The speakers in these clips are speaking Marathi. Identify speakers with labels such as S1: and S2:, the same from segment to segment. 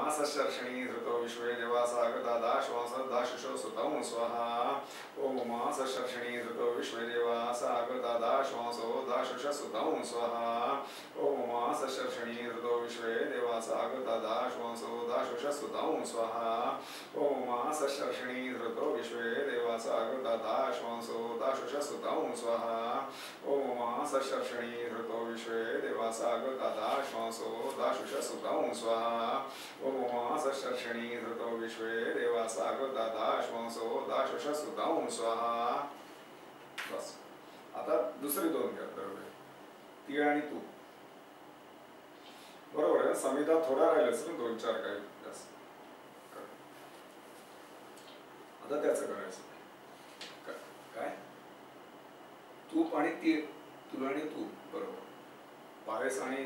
S1: मासशर्षणी धृतो विश्वे देवासागता दाश्वासदाशुषो सुतं स्वाहा ओम मासशर्षणी धृतो विश्वे देवासागता दाश्वासो दाशुष सुतं स्वाहा ओम मासशर्षणी धृतो विश्वे देवासागता दाश्वासो दाशुष सुतं स्वाहा ओम मासशर्षणी धृतो विश्वे देवासागता दाश्वासो दाशुष सुतं स्वाहा ओम मासशर्षणी धृतो विश्वे देवासागता दाश्वासो दाशुष सुतं स्वाहा ओम मासशर्षणी धृतो विश्वे देवासागता दाश्वासो दाशुष सुतं स्वाहा. बस. आता दुसरी दोन घ्या बरोबर. तीळ आणि तूप. बरोबर आहे. समिधा थोडा राहिलाच ना, 2-4 काही जास्त. आता त्याचं करायचं काय? तूप आणि तीळ, तुळ आणि तूप, बरोबर. पायस आणि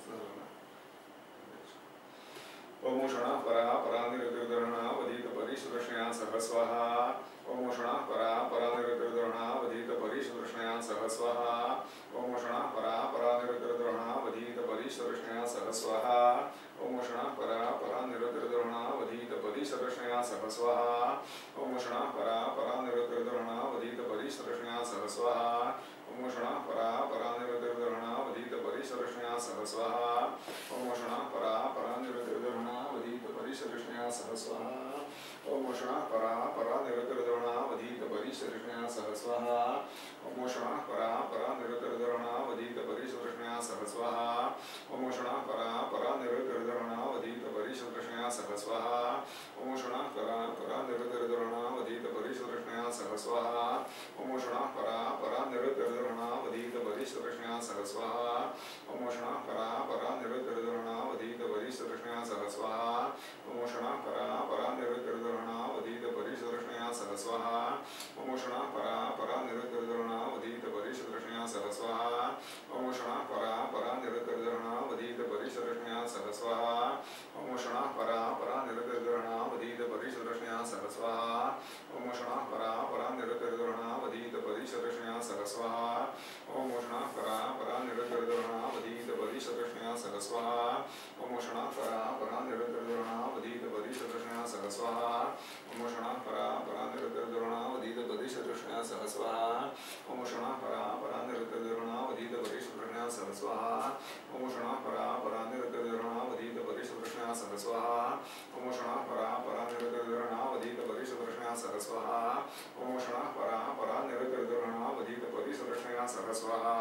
S1: ओम षणा परा परानिरतिर्धरणा वधित परिश्रष्णया सह स्वाहा ओम षणा परा परानिरतिर्धरणा वधित परिश्रष्णया सह स्वाहा ओम षणा परा परानिरतिर्धरणा वधित परिश्रष्णया सह स्वाहा ओम षणा परा परानिरतिर्धरणा वधित परिश्रष्णया सह स्वाहा ओम षणा परा परानिरतिर्धरणा वधित परिश्रष्णया सह स्वाहा ओम षणा परा परानिरतिर्धरणा वधित परिश्रष्णया सह स्वाहा ओम षणा परा परानिरतिर्धरणा वधित परिश्रष्णया सह स्वाहा ओम षणा परा परानिरतिर्धरणा वधित परिश्रष्णया सह स्वाहा ओम षणा परा परानिरतिर्धरणा वधित परिश्रष्णया सह स्वाहा ओम षणा परा परानिरतिर्धरणा वधित परिश्रष्णया सह स्वाहा ओम षणा परा परानिरतिर्धरणा वधित परिश्रष्णया सह स्वाहा ओम षणा परा परानिरतिर्धरणा वधित परिश्रष्णया सह स्वाहा ओम षणा परा परानिरतिर्धरणा वधित परिश्रष्णया सह स्वाहा ओम षणा परा परानिरतिर्धरणा वधित परिश्रष्णया सह स्वाहा ओम षणा परा परानिरतिर्धरणा वधित परिश्रष्णया सह स्वाहा ओम षणा परा परानिरतिर्धरणा वधित परिश्रष्णया सह स्वाहा ओम षणा परा परानिरतिर्धरणा वधित परिश्रष्णया सह स्वाहा ओम षणा परा परानिरतिर्धरणा वधित परिश्रष्णया सह स्वाहा ओम षणा परा परानिरतिर्धरणा वधित परिश्रष्णया सह स्वाहा ओम षणा परा परानिरतिर्धरणा वधित परिश्रष्णया सह स्वाहा ओम षणा परा परानिरतिर्धरणा वधित परिश्रष्णया सह स्वाहा ओम षणा परा परानिरतिर्धरणा वधित परिश्रष्णया सह स्वाहा ओम षणा परा परानिरतिर्धरणा वधित परिश्रष्णया सह स्वाहा ओम षणा परा परानिरतिर्धरणा वधित परिश्रष्णया सह स्वाहा ओम षणा परा परानिरतिर्धरणा वधित परिश्रष्णया सह स्वाहा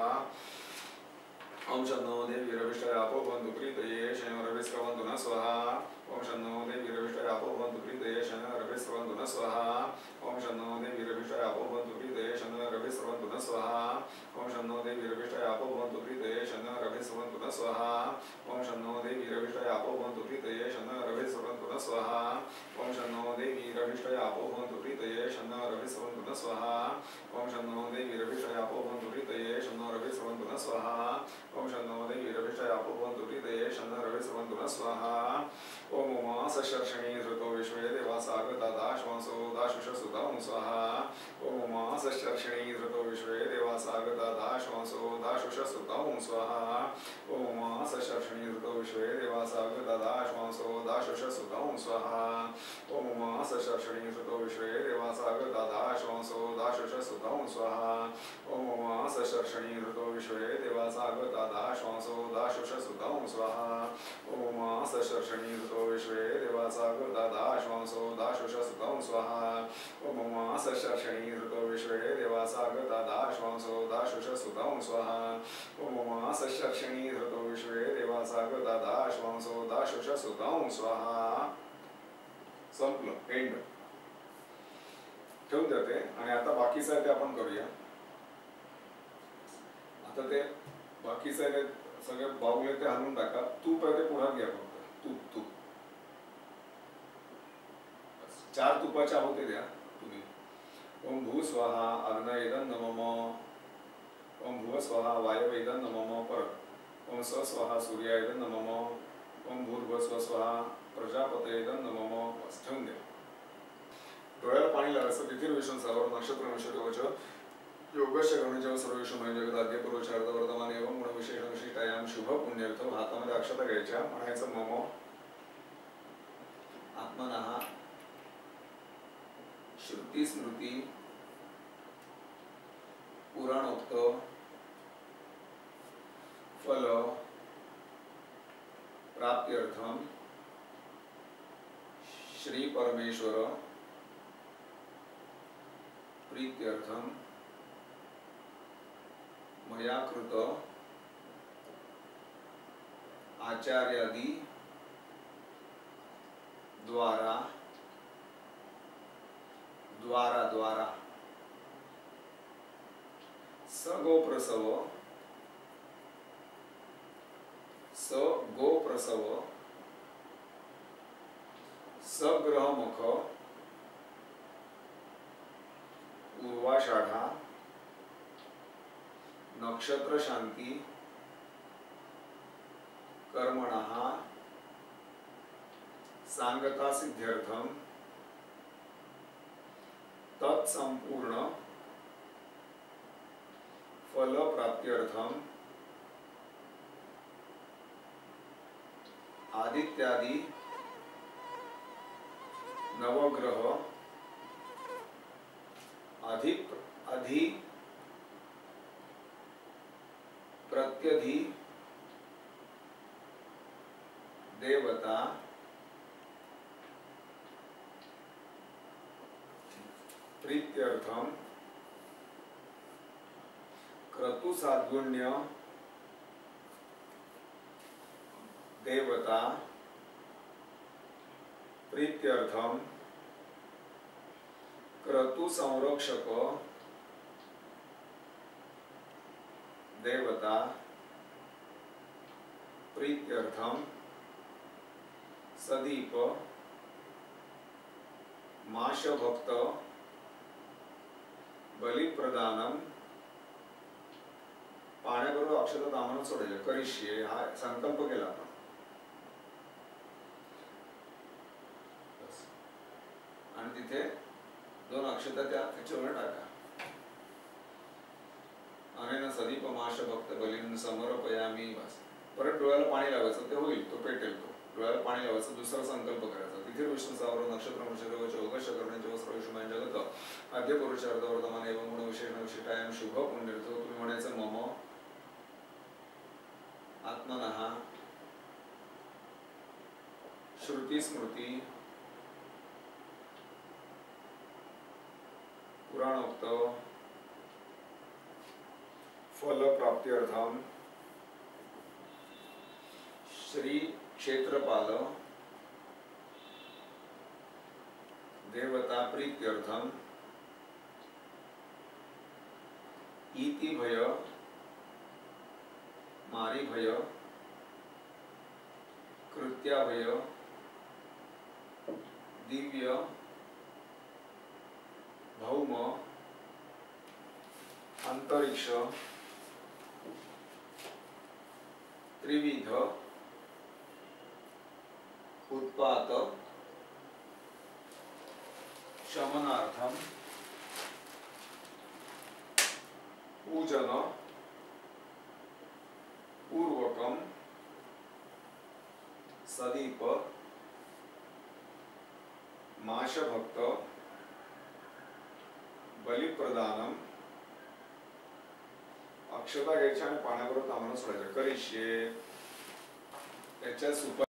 S1: ओम शन्नो देवी रविष्टयापो भवन्तु प्रीतये शयनरविस्रवन्तु न स्वाहा ओम शन्नो देवी रविष्टयापो भवन्तु प्रीतये शयनरविस्रवन्तु न स्वाहा ओम शन्नो देवी रविष्टयापो भवन्तु प्रीतये शयनरविस्रवन्तु न स्वाहा ओम शन्नो देवी रविष्टयापो भवन्तु प्रीतये शयनरविस्रवन्तु न स्वाहा ओम शन्नो देवी रविष्टयापो भवन्तु प्रीतये शयनरविस्रवन्तु न स्वाहा ओम शन्नो देवी रविष्टयापो भवन्तु प्रीतये शयनरविस्रवन्तु न स्वाहा ओम शन्नो देवी रविष्टयापो भवन्तु प्रीतये शयनरविस्रवन्तु न स्वाहा ओम शन्नो देवी रविष्टयापो भवन्तु प्रीतये शयनरविस्रवन्तु न स्वाहा ओम मासशर्षणी धृतो विश्वे देवासागता दाश्वासो दाशुष सुतं स्वाहा ओम मासशर्षणी धृतो विश्वे देवासागता दाश्वासो दाशुष सुतं स्वाहा ओम मासशर्षणी धृतो विश्वे देवासागता दाश्वासो दाशुष सुतं स्वाहा ओम मासशर्षणी धृतो विश्वे देवासागता दाश्वासो दाशुष सुतं स्वाहा ओम मासशर्षणी धृतो विश्वे देवासागता दाश्वासो दाशुष सुतं स्वाहा ओम मासशर्षणी धृतो विश्वे देवासागता दाश्वासो दाशुष सुतं स्वाहा ओम मासशर्षणी धृतो विश्वे देवासागता दाश्वासो दाशुष सुतं स्वाहा ओम मासशर्षणी धृतो विश्वे देवासागता दाश्वासो दाशुष सुतं स्वाहा. संपलं. एंड. ठेवून देते आणि आता बाकीचं आहे ते आपण करूया. आता ते बाकीचं आहे सगळे बाहुले ते हलवून टाका. तूप आहे ते पुढे घ्या फक्त. तूप तूप 4 तुपाचे आहोते द्या तुम्ही. ओम भू स्वाहा अग्नयेदं नमः ओम भुव स्वाहा वायवेदं नमः परत ओम स स्वाहा सूर्यायेदं नमः ओम भूर्भुव स्वाहा प्रजापतयेदं नमः. ठेवून द्या. डोळ्याला पाणी लागायचं. तिथिर्विषण सावर नक्षत्र विषयवच योगस्य गणेश सर्वेश्वर जगदाद्य पुरुषार्थ वर्तमान एवं गुणविशेष विशिष्टायाम शुभ पुण्यर्थ. हातामध्ये अक्षता घ्यायच्या. म्हणायचं मम श्रुती स्मृती पुराणोक्त फल प्राप्त्यर्थम श्री परमेश्वर प्रीत्यर्थम मया कृत आचार्यादि द्वारा सगोप्रसव सग्रहमुख पूर्वाषाढ़ा नक्षत्र शांति कर्मणः सांगता सिद्ध्यर्थम तत्संपूर्ण फल प्राप्त्यर्थम आदित्यादि नवग्रह अधि प्रत्यधि देवता प्रीत्यर्थम क्रतु साद्गुण्य देवता प्रीत्यर्थम क्रतु संरक्षक देवता प्रीत्यर्थम सदीप माश भक्त बलिप्रदानम पाण्याबरोबर अक्षता दामन सोडायचे करिष्ये हा संकल्प केला आपण आणि तिथे दोन अक्षता त्याच्यावर टाका अनेन सदीप माश भक्त बलीन समर्पयामी बस परत डोळ्याला पाणी लावायचं ते होईल तो पेटेल तो डोळ्याला पाणी लावायचं दुसरा संकल्प करायचा तिथे विष्णू सावर नक्षत्र नक्षत्रवच अवकाश करण्याचे वस्त्र विष्णुमान जगत आद्य पुरुषार्थ वर्तमान एवं गुण विशेषण विशिष्टायाम शुभ पुण्यर्थ तुम्ही म्हणायचं मम आत्मनः श्रुती स्मृती पुराणोक्त फल प्राप्त्यर्थम श्री क्षेत्रपाल देवता प्रीत्यर्थम इति भय मारी भय कृत्या भय दिव्य भौम अंतरिक्ष त्रिविध उत्पात शमनार्थम पूजन पूर्वकम सदीप माश भक्त बलिप्रदानम अक्षता घ्यायच्या आणि पाण्याबरोबर तांबणं सोडायचं करिष्ये त्याच्या सुपर